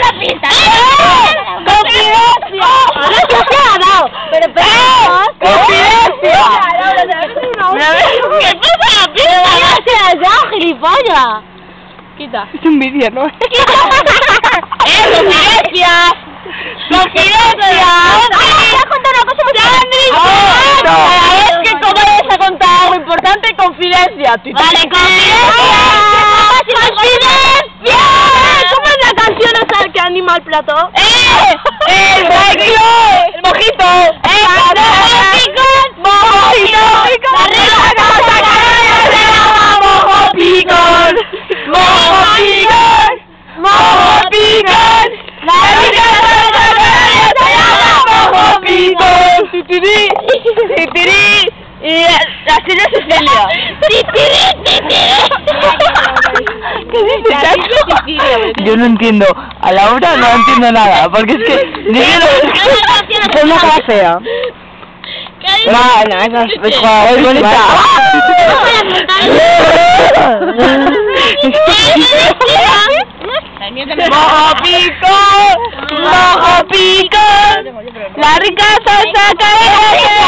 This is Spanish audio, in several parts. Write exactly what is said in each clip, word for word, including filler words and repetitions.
una pista. ¡Confidencia! ¡No se ha dado! ¡Pero esperemos! ¡Confidencia! ¿Qué pasa la pista? ¡Ya se ha dado, gilipollas! Quita. Es un vídeo, ¿no? ¡Eh, confidencia! ¡Confidencia! ¡Voy a contar una cosa muy No, es que como vais a contar algo importante, confidencia. ¡Vale, confidencia! ¡Confidencia! ¿Cómo es la canción esa que anima el plato? ¡Eh! ¡El mojito! ¡El mojito! ¡El mojito! ¡Mojito! ¡La rica casa se llama mojo picón! ¡Mojo picón! ¡Mojo picón! ¡La rica casa se llama mojo picón! ¡Titirí! ¡Titirí! Y la señora Cecilia. ¡Titirí, titirí! ¿Qué dices? Yo no entiendo. A Laura no entiendo nada. Porque es que... Yo no una cara fea. No, no, esa es, es, es bonita. ¡Mojo picón! ¡Mojo picón! ¡La rica salsa canaria!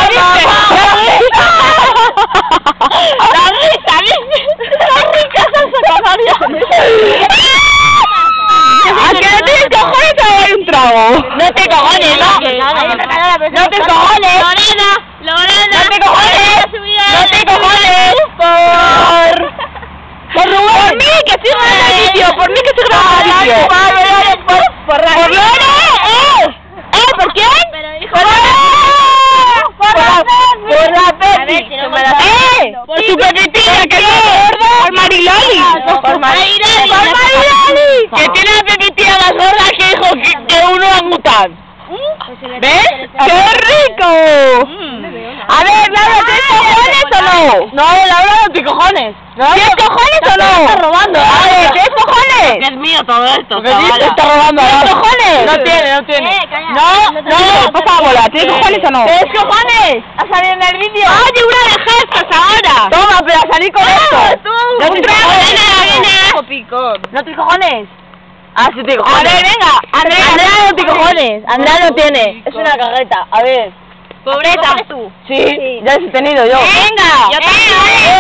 ¡La rica! ¡La rica salsa canaria! ¿A qué no tienes cojones o hay un trago? No te cojones, no. No te cojones. Lorena, Lorena. No te cojones. No te cojones. Por... Por Rubén. Por mí, que estoy grabando el vídeo. Por mí, que estoy grabando el vídeo. Por... Por Lorena. ¿Eh? ¿Eh? ¿Por quién? Por la... Por la... Por la Pepi. ¿Eh? Por su pepitilla, que es gorda. Por Mariloli. Por Mariloli. Por Mariloli. Que tiene la pepitilla más gorda que dijo que, que un orangután. ¿Ves? ¡Qué rico! A ver, Laura, ¿tienes cojones o no? No, Laura, no tienes cojones. ¿Tienes cojones o no? Estás robando. A ver, ¿tienes cojones? Es mío todo esto, ¿Qué dices? Está robando. ¿Tienes cojones? No tiene, no tiene. Eh, calla. No, no, pasa la bola. ¿Tienes cojones o no? ¿Tienes cojones? ¿Ha salido en el vídeo? Oye, una de gestas ahora. Toma, pero a salir con esto. tú. No Un tienes trago, cojones. nena, nena. ¿No tienes cojones? Ah, sí tienes cojones. A ver, venga. Andrea, Andrea no tiene cojones. Andrea no tiene. Es una cajeta. A ver. Pobreta. Tú. Sí, ya he tenido yo. Venga. Yo también.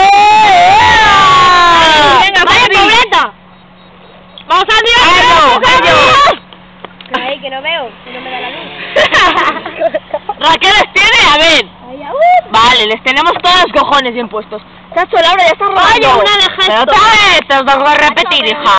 Venga, vaya, Pepi. pobreta. Vamos al día. Ay, que no veo, que no me da la luz. Raquel les tiene, a ver. Vale, les tenemos todos los cojones bien puestos. Chacho, Laura, ya estás robando. Oye, una de Pero otra vez, te lo tengo que repetir, hija.